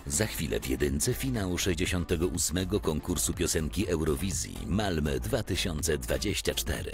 Za chwilę w jedynce finał 68. konkursu piosenki Eurowizji Malmö 2024.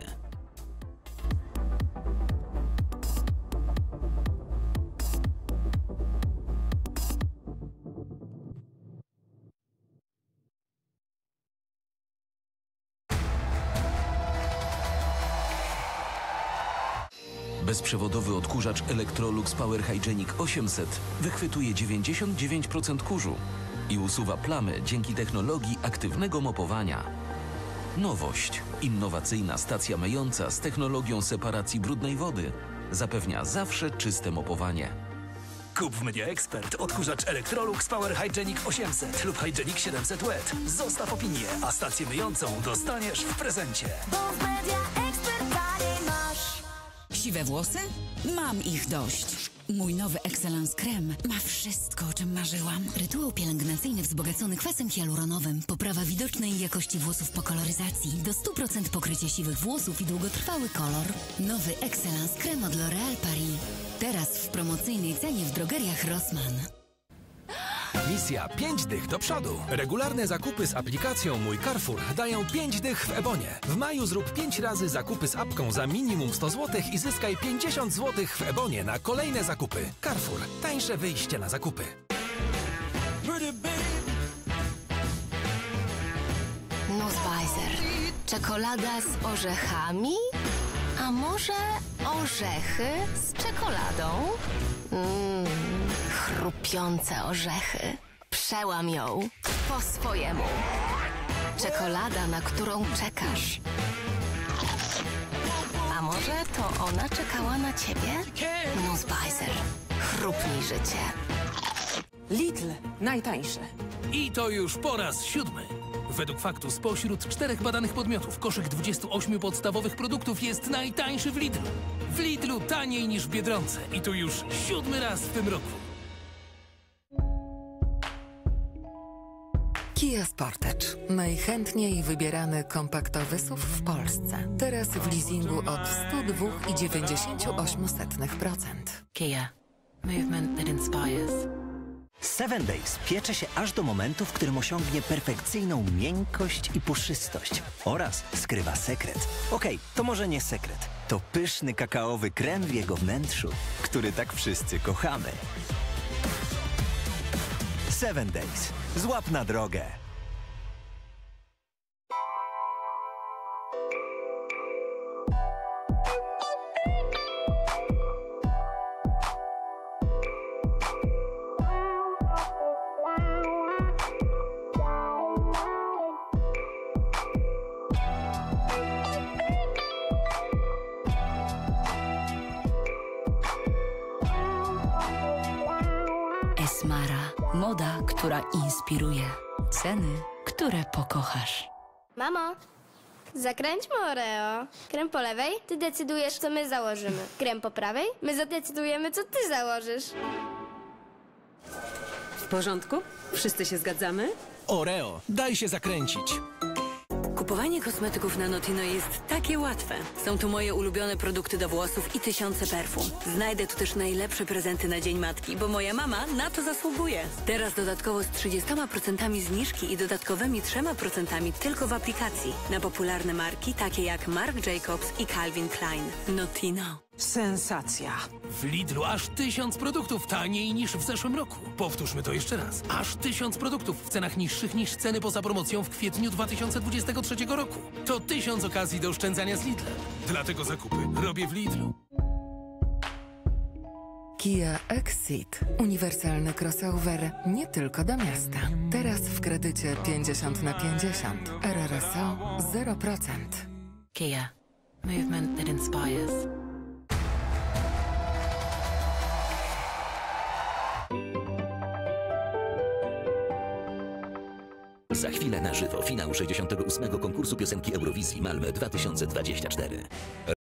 Bezprzewodowy odkurzacz Electrolux Power Hygienic 800 wychwytuje 99% kurzu i usuwa plamy dzięki technologii aktywnego mopowania. Nowość. Innowacyjna stacja myjąca z technologią separacji brudnej wody zapewnia zawsze czyste mopowanie. Kup w Media Expert odkurzacz Electrolux Power Hygienic 800 lub Hygienic 700 Wet. Zostaw opinię, a stację myjącą dostaniesz w prezencie. Bo w Media Expert taniej masz. Siwe włosy? Mam ich dość. Mój nowy Excellence Krem ma wszystko, o czym marzyłam. Rytuał pielęgnacyjny wzbogacony kwasem hialuronowym. Poprawa widocznej jakości włosów po koloryzacji. Do 100% pokrycie siwych włosów i długotrwały kolor. Nowy Excellence Krem od L'Oréal Paris. Teraz w promocyjnej cenie w drogeriach Rossmann. Misja 5 dych do przodu. Regularne zakupy z aplikacją Mój Carrefour dają 5 dych w Ebonie. W maju zrób 5 razy zakupy z apką za minimum 100 zł i zyskaj 50 zł w Ebonie na kolejne zakupy. Carrefour. Tańsze wyjście na zakupy. Nussbeiser. Czekolada z orzechami? A może orzechy z czekoladą? Chrupiące orzechy. Przełam ją po swojemu. Czekolada, na którą czekasz. A może to ona czekała na ciebie? Nussbeiser. Chrupnij życie. Lidl. Najtańsze. I to już po raz 7. Według faktu spośród 4 badanych podmiotów koszyk 28 podstawowych produktów jest najtańszy w Lidlu. W Lidlu taniej niż w Biedronce. I to już 7. raz w tym roku. Kia Sportage. Najchętniej wybierany kompaktowy SUV w Polsce. Teraz w leasingu od 102,98%. Kia. Movement that inspires. 7 Days piecze się aż do momentu, w którym osiągnie perfekcyjną miękkość i puszystość. Oraz skrywa sekret. Okej, to może nie sekret. To pyszny kakaowy krem w jego wnętrzu, który tak wszyscy kochamy. 7 Days. Złap na drogę. Esmara. Moda, która inspiruje. Ceny, które pokochasz. Mamo, zakręćmy Oreo. Krem po lewej, ty decydujesz, co my założymy. Krem po prawej, my zadecydujemy, co ty założysz. W porządku? Wszyscy się zgadzamy? Oreo. Daj się zakręcić. Kupowanie kosmetyków na Notino jest takie łatwe. Są tu moje ulubione produkty do włosów i tysiące perfum. Znajdę tu też najlepsze prezenty na Dzień Matki, bo moja mama na to zasługuje. Teraz dodatkowo z 30% zniżki i dodatkowymi 3% tylko w aplikacji. Na popularne marki takie jak Marc Jacobs i Calvin Klein. Notino. Sensacja. W Lidlu aż 1000 produktów taniej niż w zeszłym roku. Powtórzmy to jeszcze raz. Aż 1000 produktów w cenach niższych niż ceny poza promocją w kwietniu 2023 roku. To 1000 okazji do oszczędzania z Lidlem. Dlatego zakupy robię w Lidlu. Kia Exceed. Uniwersalny crossover nie tylko do miasta. Teraz w kredycie 50/50. RRSO 0%. Kia. Movement that inspires. Za chwilę na żywo finał 68. konkursu piosenki Eurowizji Malmö 2024.